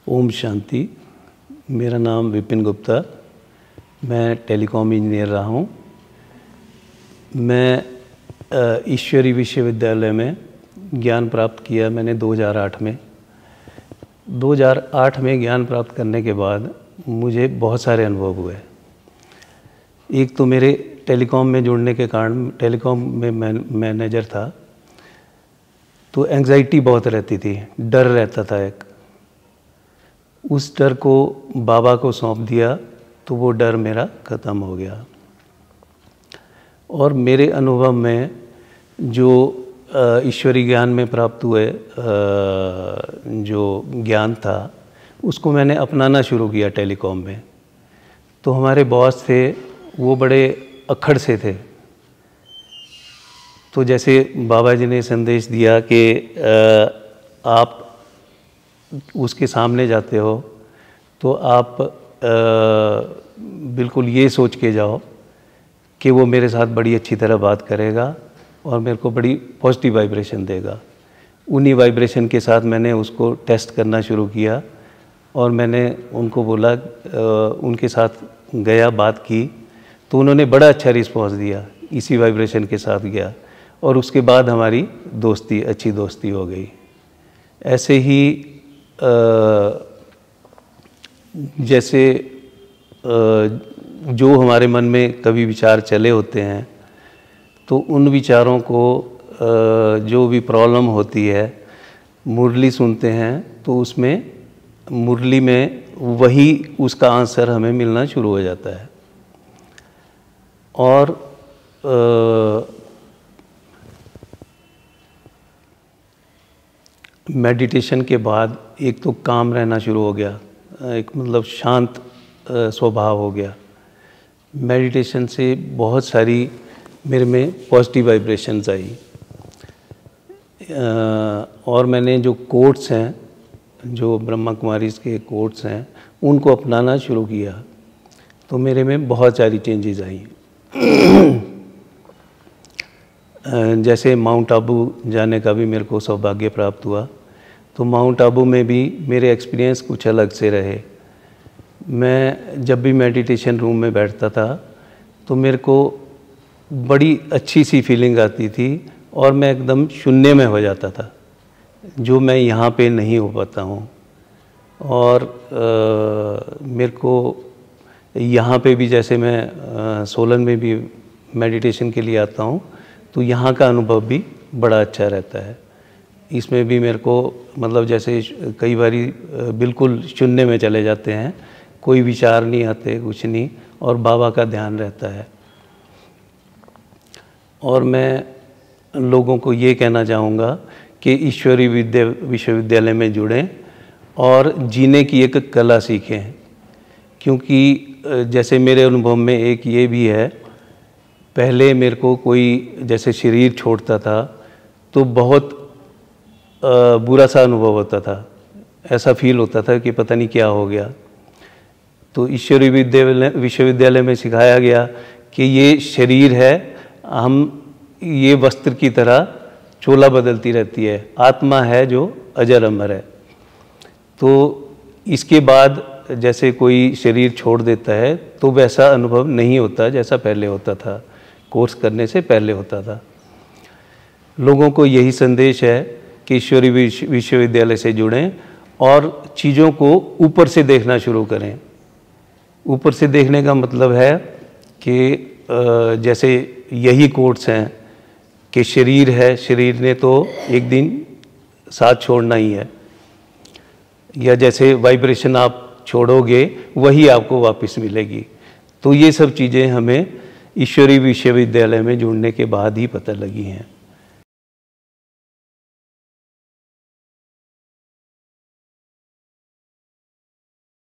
ओम शांति। मेरा नाम विपिन गुप्ता, मैं टेलीकॉम इंजीनियर रहा हूँ। मैं ईश्वरी विश्वविद्यालय में ज्ञान प्राप्त किया मैंने 2008 में। 2008 में ज्ञान प्राप्त करने के बाद मुझे बहुत सारे अनुभव हुए। एक तो मेरे टेलीकॉम में जुड़ने के कारण, टेलीकॉम में मैनेजर था, तो एंग्जाइटी बहुत रहती थी, डर रहता था एक। उस डर को बाबा को सौंप दिया तो वो डर मेरा ख़त्म हो गया। और मेरे अनुभव में जो ईश्वरी ज्ञान में प्राप्त हुए जो ज्ञान था, उसको मैंने अपनाना शुरू किया टेलीकॉम में। तो हमारे बॉस थे, वो बड़े अक्खड़ से थे। तो जैसे बाबा जी ने संदेश दिया कि आप उसके सामने जाते हो तो आप बिल्कुल ये सोच के जाओ कि वो मेरे साथ बड़ी अच्छी तरह बात करेगा और मेरे को बड़ी पॉजिटिव वाइब्रेशन देगा। उन्हीं वाइब्रेशन के साथ मैंने उसको टेस्ट करना शुरू किया और मैंने उनको बोला, उनके साथ गया, बात की, तो उन्होंने बड़ा अच्छा रिस्पॉन्स दिया। इसी वाइब्रेशन के साथ गया और उसके बाद हमारी दोस्ती, अच्छी दोस्ती हो गई। ऐसे ही जैसे जो हमारे मन में कभी विचार चले होते हैं, तो उन विचारों को जो भी प्रॉब्लम होती है, मुरली सुनते हैं तो उसमें मुरली में वही उसका आंसर हमें मिलना शुरू हो जाता है। और मेडिटेशन के बाद एक तो काम रहना शुरू हो गया, एक मतलब शांत स्वभाव हो गया। मेडिटेशन से बहुत सारी मेरे में पॉजिटिव वाइब्रेशंस आई। और मैंने जो कोट्स हैं, जो ब्रह्मा कुमारीज़ के कोट्स हैं, उनको अपनाना शुरू किया तो मेरे में बहुत सारी चेंजेस आई। जैसे माउंट आबू जाने का भी मेरे को सौभाग्य प्राप्त हुआ। तो माउंट आबू में भी मेरे एक्सपीरियंस कुछ अलग से रहे। मैं जब भी मेडिटेशन रूम में बैठता था तो मेरे को बड़ी अच्छी सी फीलिंग आती थी और मैं एकदम शून्य में हो जाता था, जो मैं यहाँ पे नहीं हो पाता हूँ। और मेरे को यहाँ पे भी, जैसे मैं सोलन में भी मेडिटेशन के लिए आता हूँ, तो यहाँ का अनुभव भी बड़ा अच्छा रहता है। इसमें भी मेरे को मतलब जैसे कई बारी बिल्कुल शून्य में चले जाते हैं, कोई विचार नहीं आते, कुछ नहीं, और बाबा का ध्यान रहता है। और मैं लोगों को ये कहना चाहूँगा कि ईश्वरी विश्वविद्यालय में जुड़ें और जीने की एक कला सीखें। क्योंकि जैसे मेरे अनुभव में एक ये भी है, पहले मेरे को कोई जैसे शरीर छोड़ता था तो बहुत बुरा सा अनुभव होता था, ऐसा फील होता था कि पता नहीं क्या हो गया। तो ईश्वरी विश्वविद्यालय में सिखाया गया कि ये शरीर है, हम ये वस्त्र की तरह चोला बदलती रहती है, आत्मा है जो अजर अमर है। तो इसके बाद जैसे कोई शरीर छोड़ देता है तो वैसा अनुभव नहीं होता जैसा पहले होता था, कोर्स करने से पहले होता था। लोगों को यही संदेश है कि ईश्वरी विश्वविद्यालय से जुड़ें और चीज़ों को ऊपर से देखना शुरू करें। ऊपर से देखने का मतलब है कि जैसे यही कोट्स हैं कि शरीर है, शरीर ने तो एक दिन साथ छोड़ना ही है, या जैसे वाइब्रेशन आप छोड़ोगे वही आपको वापस मिलेगी। तो ये सब चीज़ें हमें ईश्वरी विश्वविद्यालय में जुड़ने के बाद ही पता लगी हैं।